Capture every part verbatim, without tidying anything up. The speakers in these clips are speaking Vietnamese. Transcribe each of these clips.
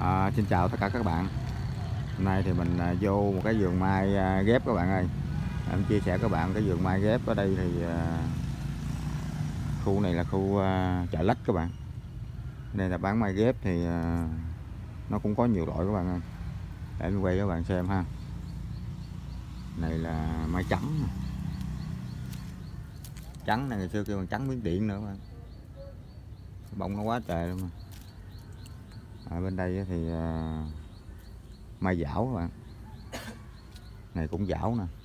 À, xin chào tất cả các bạn. Hôm nay thì mình à, vô một cái vườn mai à, ghép các bạn ơi. Em chia sẻ các bạn cái vườn mai ghép ở đây thì à, khu này là khu à, chợ Lách các bạn. Đây là bán mai ghép thì à, nó cũng có nhiều loại các bạn ơi. Để mình quay cho các bạn xem ha. Này là mai trắng. Trắng này ngày xưa kêu bằng trắng miếng điện nữa các bạn. Bông nó quá trời luôn mà. Ở bên đây thì à, mai dảo các bạn. Này cũng dảo nè.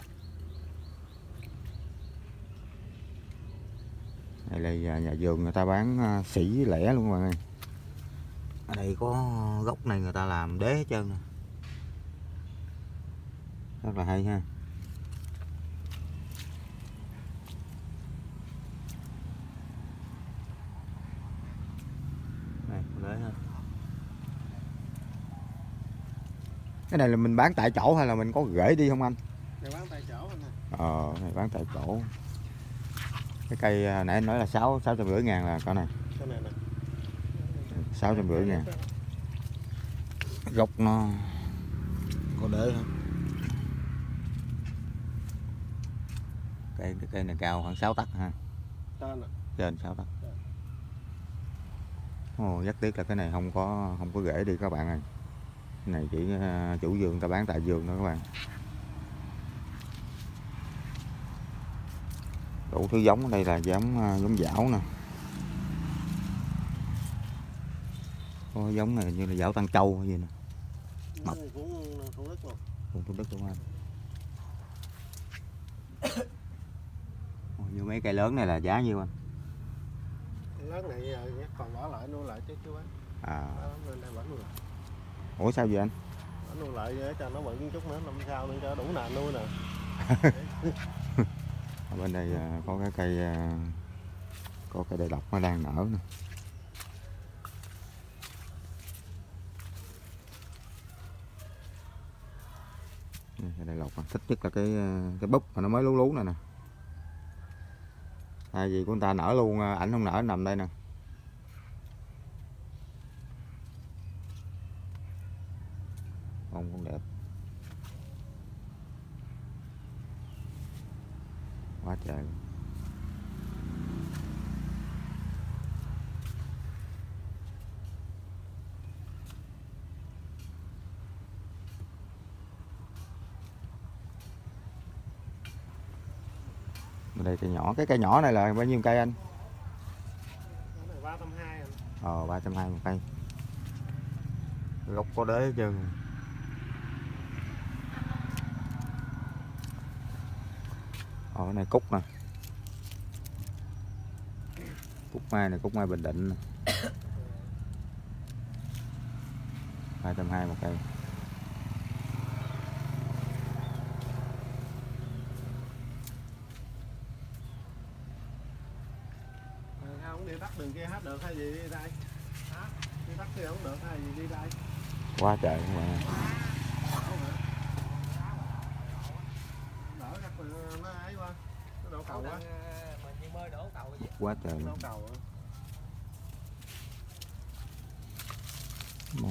Đây là nhà vườn người ta bán sỉ lẻ luôn các bạn ơi. Ở đây có gốc này người ta làm đế hết trơn nè. Rất là hay ha. Đây, đế ha. Cái này là mình bán tại chỗ hay là mình có gửi đi không anh? Này bán tại chỗ anh. Ờ, này bán tại chỗ. Cái cây nãy anh nói là sáu sáu trăm rưỡi ngàn là cỡ này. Cái này nè. Sáu trăm rưỡi ngàn. Gốc nó có đế không? Cây cái cây này cao khoảng sáu tấc ha. Trên sáu tấc. Ồ, rất tiếc là cái này không có không có rễ đi các bạn ơi. Cái này chỉ uh, chủ vườn ta bán tại vườn thôi các bạn. Đủ thứ giống ở đây là giống uh, giống dảo nè. Có giống này như là dảo Tân Châu hay gì nè. Mập. Cũng Thủ Đức luôn. Cũng Thủ Đức đúng không? Như mấy cây lớn này là giá nhiêu anh? Lớn này giờ còn bỏ lại nuôi lại chứ chú bán. À. Nên đây vẫn nuôi lại. Ủa sao vậy anh? Nuôi lại để cho nó bự chút nữa, năm sau nên cho đủ nà nuôi nè. Ở bên đây có cái cây có cây đại lộc nó đang nở nè. Cây đại lộc thích nhất là cái cái búp mà nó mới lú lú này nè. Tại vì của người ta nở luôn, ảnh không nở nằm đây nè. Bông cũng đẹp. Quá trời. Ở đây cây nhỏ, cái cây nhỏ này là bao nhiêu cây anh? ba trăm hai mươi anh. Ờ, ba trăm hai mươi một cây. Gốc có đế hết trơn. Ờ, cái này cúc nè. Cúc mai này, cúc mai Bình Định nè. ba trăm hai mươi một cây. Không đi tắt đường kia hết được hay gì đi đây? Hả? Đi tắt kia không được hay gì đi đây? Quá trời các bạn. Đỡ chắc nó ấy qua. Nó đổ cầu quá. Mình bơi đổ cầu vậy. Quá trời. Đổ cầu. Mông.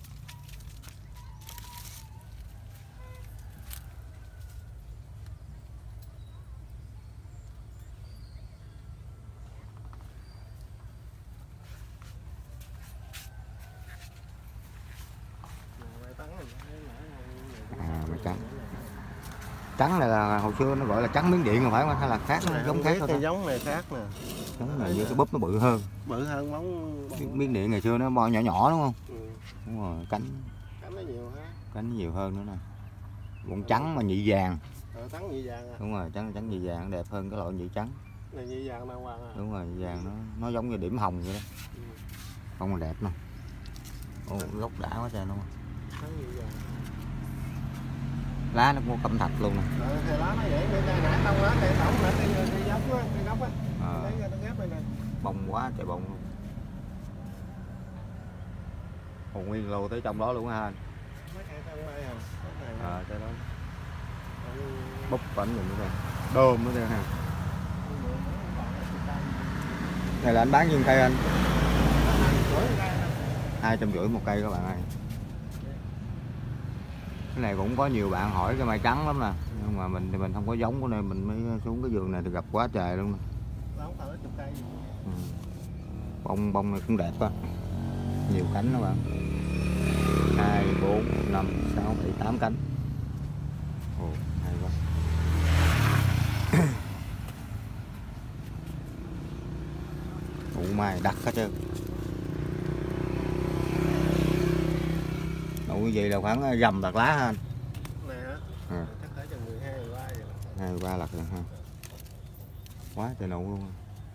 À, mà trắng. Trắng này là hồi xưa nó gọi là trắng miếng điện rồi phải không hay là khác nó giống khác thôi? Cái giống này khác nè. Giống này như cái búp nó bự hơn. Bự hơn bóng, bóng... Miếng điện ngày xưa nó bo nhỏ nhỏ đúng không? Ừ. Đúng rồi, cánh Cánh nó nhiều ha. Cánh nó nhiều hơn nữa nè. Còn trắng mà nhị vàng. Ờ, trắng nhị vàng à. Đúng rồi, trắng trắng nhị vàng đẹp hơn cái loại nhị trắng. Này nhị vàng đâu hoàng à. Đúng rồi, nhị vàng nó nó giống như điểm hồng vậy đó. Ừ. Không mà đẹp nè. Ồ, gốc đã quá trời luôn. Trắng nhị vàng. Lá nó có cẩm thạch luôn nè. Ờ, thì lá nó vậy, cây nãy tông lá, cây tổng là cây cây giống á, cây gốc á. À. Lấy ra nó ghép đây nè. Bông quá trời bông luôn. Còn nguyên lô tới trong đó luôn ha anh. Mấy cây thân đây à. À, cái đó. Ừ. Búp bẩn nhìn nữa kìa. Đơm nữa kìa ha. Này là anh bán nhiêu cây anh? hai trăm rưỡi một cây các bạn ơi. Cái này cũng có nhiều bạn hỏi cái mai trắng lắm nè, nhưng mà mình thì mình không có giống, của nên mình mới xuống cái vườn này thì gặp quá trời luôn nè. Ừ. Bông bông này cũng đẹp á, nhiều cánh đó bạn, hai bốn năm sáu bảy tám cánh. Ồ, hay quá. Ủ mai đặt hết trơn. Ủ gì là khoảng dầm đặt lá ha anh? Này hả? À. Chắc phải chừng mười hai, mười ba vậy. hai ba lật rồi ha. Quá trời nụ luôn.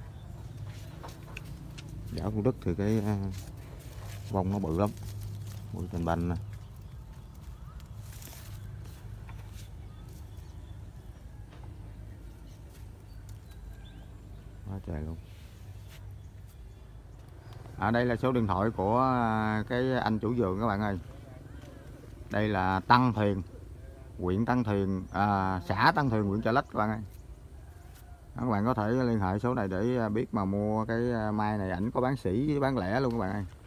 Giả Thủ Đức thì cái bông nó bự lắm, bự thành banh nè. Quá trời luôn. À, đây là số điện thoại của cái anh chủ vườn các bạn ơi. Đây là Tân Thiền, huyện Tân Thiền, à, xã Tân Thiền, huyện Chợ Lách các bạn ơi. Đó, các bạn có thể liên hệ số này để biết mà mua cái mai này, ảnh có bán sỉ với bán lẻ luôn các bạn ơi.